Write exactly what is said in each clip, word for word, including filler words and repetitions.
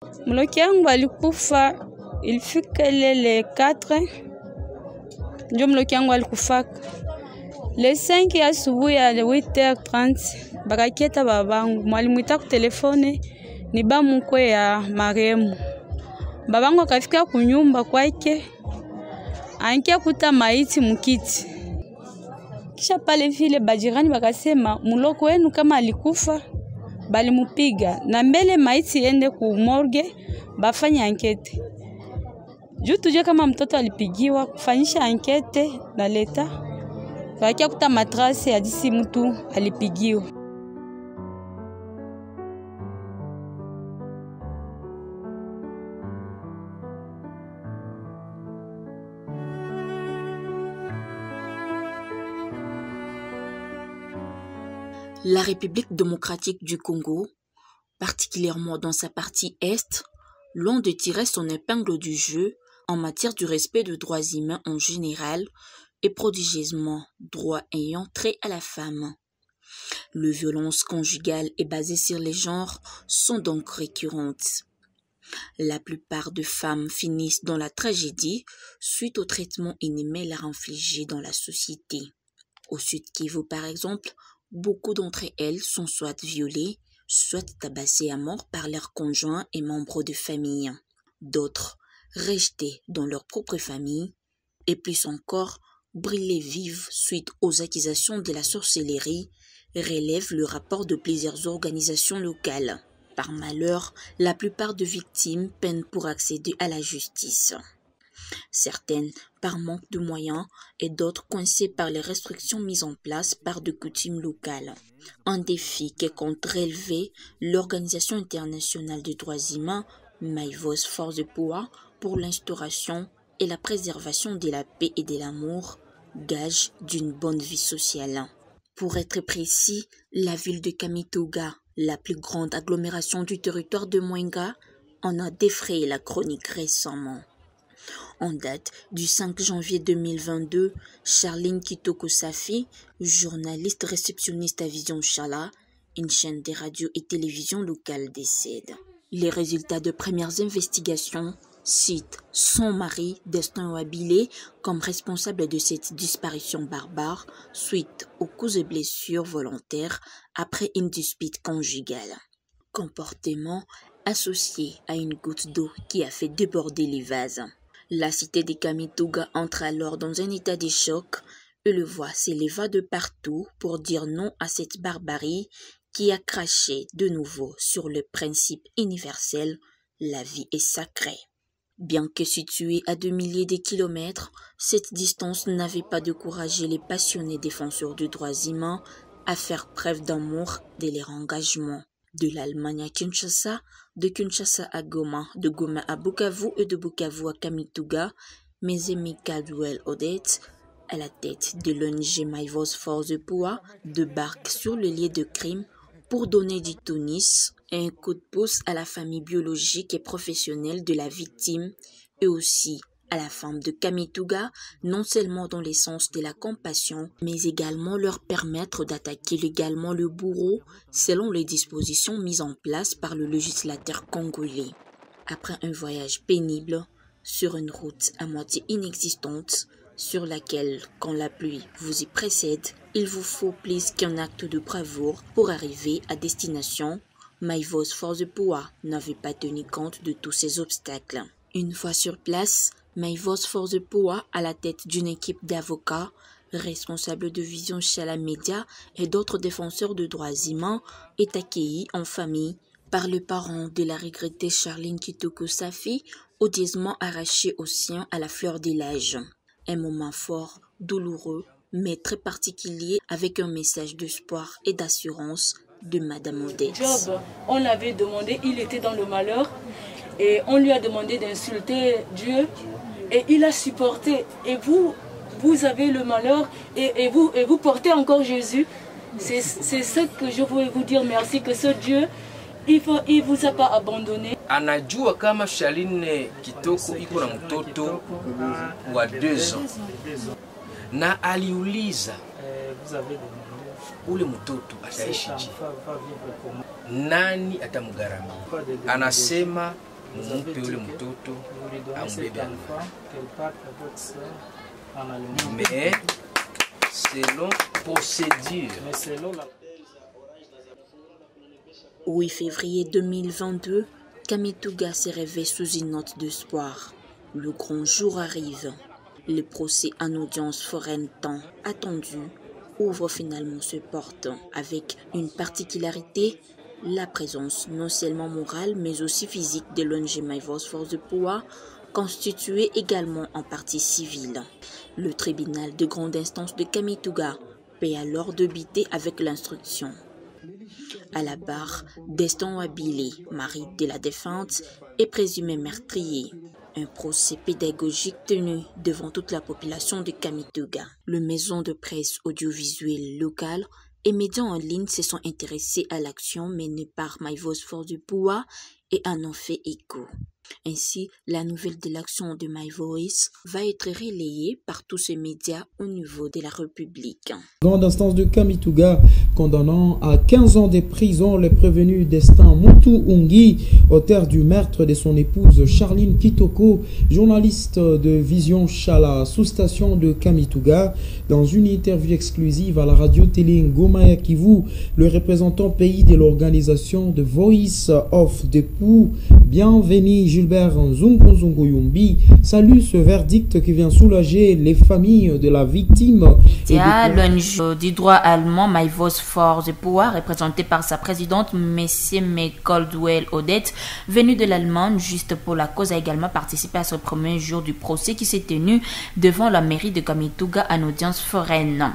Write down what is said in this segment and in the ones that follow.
Mloki yangu alikufa ilifika ile le quatre ndio mloki yangu alikufaka. Le cinq ya asubuhi ya le huit heures trente bakakieta babangu. Mwalimu ita ku telefone ni ba mkwe ya marehemu. Babangu akafika kunyumba kwake. Ankia kuta maiti mukiti. Kisha pale vile bajirani bakasema muloko wenu kama alikufa bali mupiga na mbele maiti ende ku morgue bafanya ankete. Juu tujue kama mtoto alipigiwa kufanyisha ankete na leta. Bakia kuta matrasi ya disi mtu alipigiwa. La République démocratique du Congo, particulièrement dans sa partie est, loin de tirer son épingle du jeu en matière du respect des droits humains en général et prodigieusement droits ayant trait à la femme. Les violences conjugales et basées sur les genres sont donc récurrentes. La plupart des femmes finissent dans la tragédie suite au traitement inhumain leur infligé dans la société. Au Sud Kivu par exemple, beaucoup d'entre elles sont soit violées, soit tabassées à mort par leurs conjoints et membres de famille. D'autres, rejetées dans leur propre famille, et plus encore, brûlées vives suite aux accusations de la sorcellerie, relève le rapport de plusieurs organisations locales. Par malheur, la plupart des victimes peinent pour accéder à la justice. Certaines par manque de moyens et d'autres coincées par les restrictions mises en place par des coutumes locales. Un défi que compte relever l'Organisation internationale des droits humains, Maïvos Force de Poids, pour l'instauration et la préservation de la paix et de l'amour, gage d'une bonne vie sociale. Pour être précis, la ville de Kamituga, la plus grande agglomération du territoire de Mwenga, en a défrayé la chronique récemment. En date du cinq janvier deux mille vingt-deux, Charline Kitoko Safi, journaliste réceptionniste à Vision Chala, une chaîne de radio et télévision locale, décède. Les résultats de premières investigations citent son mari, Destin Wabilé, comme responsable de cette disparition barbare suite aux coups et blessures volontaires après une dispute conjugale. Comportement associé à une goutte d'eau qui a fait déborder les vases. La cité de Kamituga entre alors dans un état de choc et le voix s'éleva de partout pour dire non à cette barbarie qui a craché de nouveau sur le principe universel « la vie est sacrée ». Bien que située à deux milliers de kilomètres, cette distance n'avait pas découragé les passionnés défenseurs des droits humains à faire preuve d'amour de leur engagement. De l'Allemagne à Kinshasa, de Kinshasa à Goma, de Goma à Bukavu et de Bukavu à Kamituga, Mezemi Kadouel Odette, à la tête de l'O N G Maïvos Force de Poids, débarque sur le lieu de crime pour donner du tonus et un coup de pouce à la famille biologique et professionnelle de la victime et aussi à la femme de Kamituga, non seulement dans le sens de la compassion, mais également leur permettre d'attaquer légalement le bourreau selon les dispositions mises en place par le législateur congolais. Après un voyage pénible, sur une route à moitié inexistante, sur laquelle, quand la pluie vous y précède, il vous faut plus qu'un acte de bravoure pour arriver à destination, Maïvos Force de Poids n'avait pas tenu compte de tous ces obstacles. Une fois sur place, Maïvos Force de Poids, à la tête d'une équipe d'avocats, responsables de Vision Chala Média et d'autres défenseurs de droits humains, est accueilli en famille par les parents de la regrettée Charline Kitoko Safi, odieusement arrachée au sien à la fleur de l'âge. Un moment fort, douloureux, mais très particulier, avec un message d'espoir et d'assurance de Madame Odette. Job, on l'avait demandé, il était dans le malheur, et on lui a demandé d'insulter Dieu, et il a supporté. Et vous, vous avez le malheur, et, et, vous, et vous portez encore Jésus. C'est ce que je voulais vous dire, merci, que ce Dieu, il ne vous a pas abandonné. Anajua kama Charline Kitoko iko na mtoto wa deux ans. Na aliuliza ule mtoto ataishije? Nani atamgharamia? Anasema mumupe ule mtoto ambebe mais selon procédure. huit février deux mille vingt-deux, Kamituga s'est réveillé sous une note d'espoir. Le grand jour arrive. Le procès en audience foraine tant attendu ouvre finalement ses portes avec une particularité, la présence non seulement morale mais aussi physique de l'O N G Maïvos Force de Poua, constituée également en partie civile. Le tribunal de grande instance de Kamituga peut alors débiter avec l'instruction. À la barre, Destin Wabile, mari de la défunte, est présumé meurtrier. Un procès pédagogique tenu devant toute la population de Kamituga. Les maisons de presse audiovisuelles locales et médias en ligne se sont intéressés à l'action menée par Maïvos Force de Poua et en ont fait écho. Ainsi, la nouvelle de l'action de MyVoice va être relayée par tous ces médias au niveau de la République. Grande instance de Kamituga condamnant à quinze ans de prison le prévenu Destin Mutu Ungi, auteur du meurtre de son épouse Charline Kitoko, journaliste de Vision Chala, sous-station de Kamituga. Dans une interview exclusive à la radio-télé Ngoma ya Kivu, le représentant pays de l'organisation The Voice of the Pou, bienvenue Gilbert Nzungu-Nzungu-Yumbi, salue ce verdict qui vient soulager les familles de la victime. L'O N G du droit allemand Maïvos Force de Poua, représenté par sa présidente Messie Caldwell Odette, venue de l'Allemagne juste pour la cause, a également participé à ce premier jour du procès qui s'est tenu devant la mairie de Kamituga en audience foraine.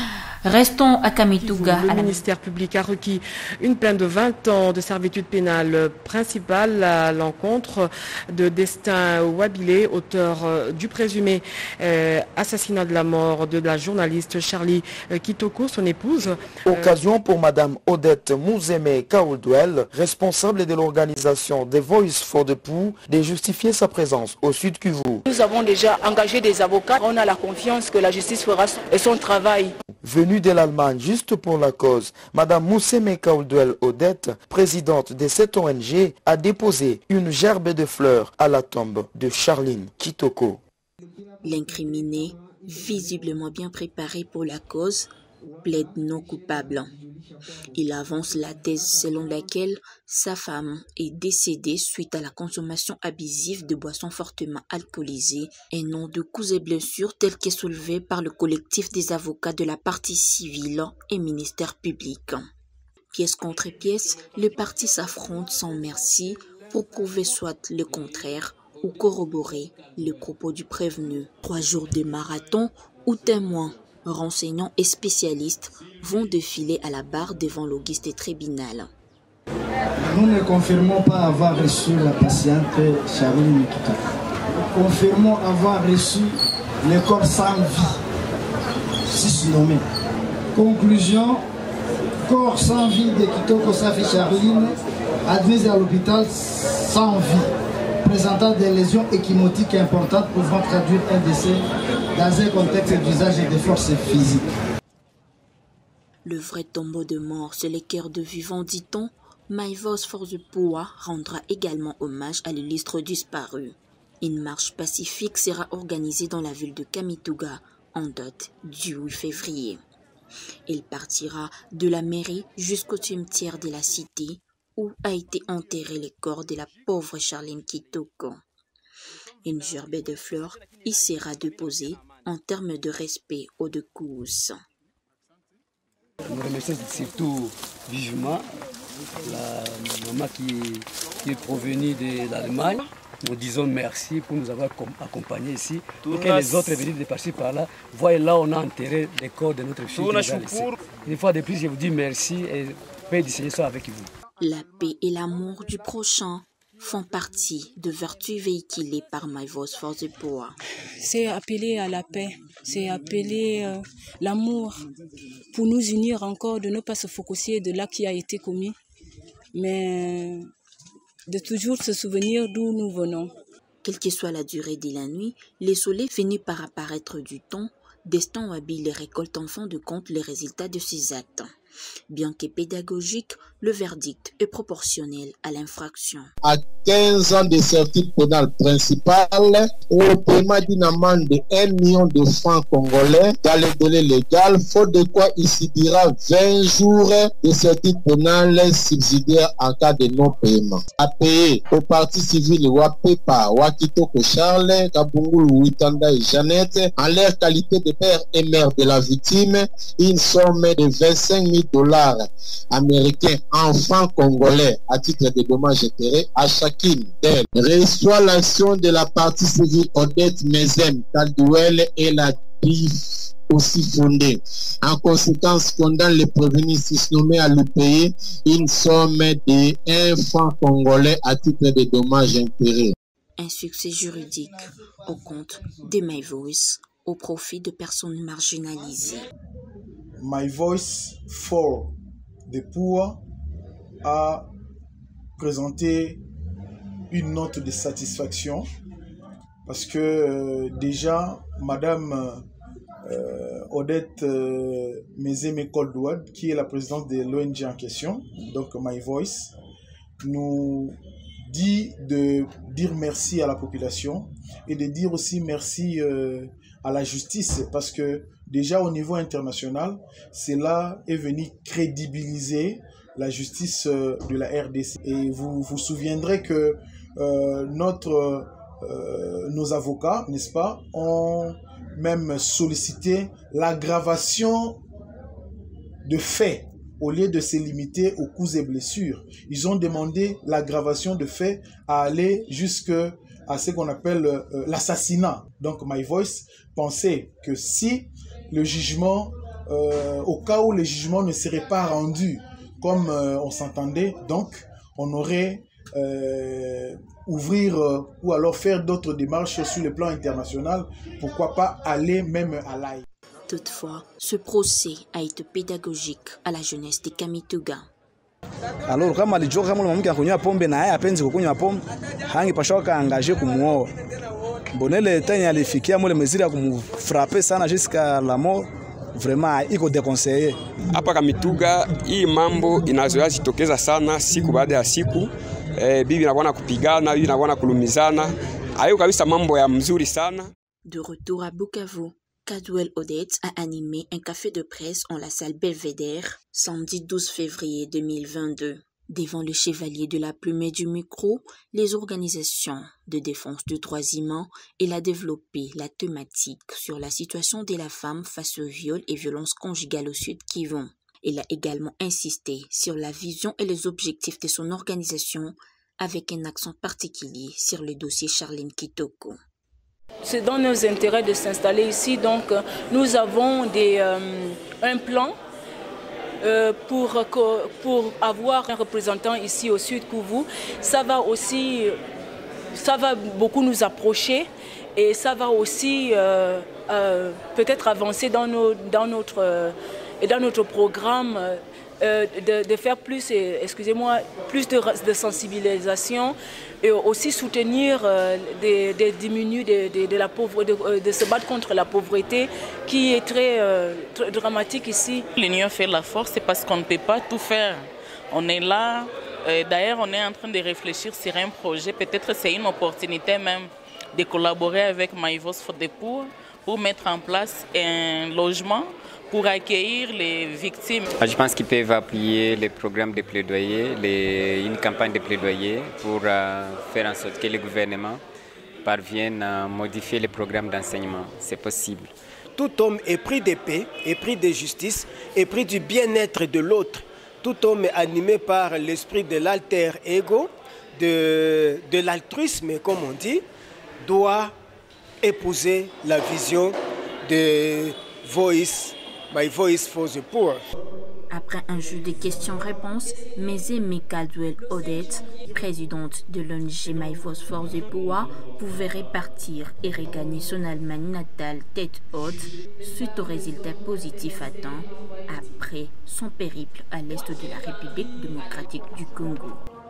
Restons à Kamituga. Le ministère public a requis une peine de vingt ans de servitude pénale principale à l'encontre de Destin Wabile, auteur du présumé euh, assassinat de la mort de la journaliste Charlie Kitoko, son épouse. Occasion pour Madame Odette Mouzeme Caldwell, responsable de l'organisation The Voice for the Pou, de justifier sa présence au Sud Kivu. Nous avons déjà engagé des avocats. On a la confiance que la justice fera son travail. Venue de l'Allemagne juste pour la cause, Madame Mouzeme Caldwell Odette, présidente de cette O N G, a déposé une gerbe de fleurs à la tombe de Charline Kitoko. L'incriminé, visiblement bien préparé pour la cause, plaide non coupable. Il avance la thèse selon laquelle sa femme est décédée suite à la consommation abusive de boissons fortement alcoolisées et non de coups et blessures tels que soulevés par le collectif des avocats de la partie civile et ministère public. Pièce contre pièce, les parties s'affrontent sans merci pour prouver soit le contraire ou corroborer les propos du prévenu. Trois jours de marathon où témoins, renseignants et spécialistes vont défiler à la barre devant l'auguste tribunal. Nous ne confirmons pas avoir reçu la patiente Charline Kitoko. Nous confirmons avoir reçu le corps sans vie, susnommé. Conclusion, corps sans vie de Kitoko Safi Charline, admise à l'hôpital sans vie, présentant des lésions échymotiques importantes pouvant traduire un décès dans un contexte d'usage de forces physiques. Le vrai tombeau de mort, c'est le cœur de vivant, dit-on. Maïvos Force de Poua rendra également hommage à l'illustre disparu. Une marche pacifique sera organisée dans la ville de Kamituga en date du huit février. Il partira de la mairie jusqu'au cimetière de la cité où a été enterré le corps de la pauvre Charline Kitoko. Une gerbe de fleurs y sera déposée en termes de respect aux deux causes. Nous remercions surtout vivement la maman qui, qui est provenue de l'Allemagne. Nous disons merci pour nous avoir accompagnés ici. Pour que les autres venus de par-ci par-là voient là on a enterré les corps de notre fille. Une fois de plus, je vous dis merci et paix du Seigneur soit avec vous. La paix et l'amour du prochain font partie de vertus véhiculées par Maïvos Force de Poua. C'est appeler à la paix, c'est appeler euh, l'amour pour nous unir encore, de ne pas se focuser de l'acte qui a été commis, mais de toujours se souvenir d'où nous venons. Quelle que soit la durée de la nuit, le soleil finit par apparaître du temps. Destin Wabile récolte en fin de compte les résultats de ses actes. Bien que pédagogique, le verdict est proportionnel à l'infraction. À quinze ans de sortie pénale principale au paiement d'une amende de un million de francs congolais dans le délai légal, faute de quoi il subira vingt jours de sortie pénale subsidiaire en cas de non-paiement. À payer au parti civil Wapepa, Wakitoko Charles, Kabungulu Witanda et Jeannette, en leur qualité de père et mère de la victime, une somme de vingt-cinq mille dollars américains en francs congolais à titre de dommages intérêts à chacune d'elles. Reçoit l'action de la partie civile Odette Mezem Kaldouel et la D I F aussi fondée. En conséquence, condamne les prévenus susnommés à lui payer une somme de un franc congolais à titre de dommages intérêts. Un succès juridique au compte de My Voice au profit de personnes marginalisées. My Voice for the Poor a présenté une note de satisfaction parce que euh, déjà Madame euh, Odette euh, Mezeme-Koldouad, qui est la présidente de l'O N G en question, donc My Voice, nous dit de dire merci à la population et de dire aussi merci euh, à la justice parce que déjà au niveau international, cela est venu crédibiliser la justice de la R D C. Et vous vous souviendrez que euh, notre, euh, nos avocats, n'est-ce pas, ont même sollicité l'aggravation de faits au lieu de se limiter aux coups et blessures. Ils ont demandé l'aggravation de faits à aller jusqu'à ce qu'on appelle euh, l'assassinat. Donc My Voice pensait que si le jugement, euh, au cas où le jugement ne serait pas rendu comme euh, on s'entendait, donc on aurait euh, ouvrir euh, ou alors faire d'autres démarches sur le plan international, pourquoi pas aller même à l'A I. Toutefois, ce procès a été pédagogique à la jeunesse de Kamituga. Alors kama alijua kama mwanamke akunywa pombe na yeye apenzi kukunywa pombe, hangepasha kaangaje kumuoa. Mbonele tenya alifikia mule mezira kumfraper sana jusqu'à la mort. Vraiment iko déconseillé. Hapa Kamituga hii mambo inazoea jitokeza sana siku baada ya siku. Eh, bibi anakuwa kupigana, bibi anakuwa kulumizana. Hayo kabisa mambo ya mzuri sana. De retour à Bukavu, Kaldouel Odette a animé un café de presse en la salle Belvédère samedi douze février deux mille vingt-deux. Devant le chevalier de la plume et du micro, les organisations de défense des droits humains, il a développé la thématique sur la situation de la femme face aux viols et violences conjugales au Sud Kivu. Il a également insisté sur la vision et les objectifs de son organisation avec un accent particulier sur le dossier Charline Kitoko. C'est dans nos intérêts de s'installer ici, donc nous avons des, euh, un plan euh, pour, pour avoir un représentant ici au Sud Kivu. Ça va aussi, ça va beaucoup nous approcher et ça va aussi euh, euh, peut-être avancer dans, nos, dans, notre, euh, dans notre programme. Euh, de, de faire plus, excusez-moi, plus de, de sensibilisation et aussi soutenir, euh, de, de diminuer de, de, de, la pauvre, de, de se battre contre la pauvreté qui est très, euh, très dramatique ici. L'union fait la force, c'est parce qu'on ne peut pas tout faire. On est là, euh, d'ailleurs on est en train de réfléchir sur un projet, peut-être c'est une opportunité même de collaborer avec My Voice for the Poor pour mettre en place un logement pour accueillir les victimes. Je pense qu'ils peuvent appuyer les programmes de plaidoyer, les, une campagne de plaidoyer pour euh, faire en sorte que le gouvernement parvienne à modifier les programmes d'enseignement. C'est possible. Tout homme est pris de paix, est pris de justice, est pris du bien-être de l'autre. Tout homme est animé par l'esprit de l'alter ego, de, de l'altruisme, comme on dit, doit épouser la vision de Voice, My Voice for the Poor. Après un jeu de questions-réponses, Mezeme Kaldouel Odette, présidente de l'O N G My Voice for the Poor, pouvait repartir et regagner son Allemagne natale tête haute suite aux résultats positifs atteints après son périple à l'est de la République démocratique du Congo.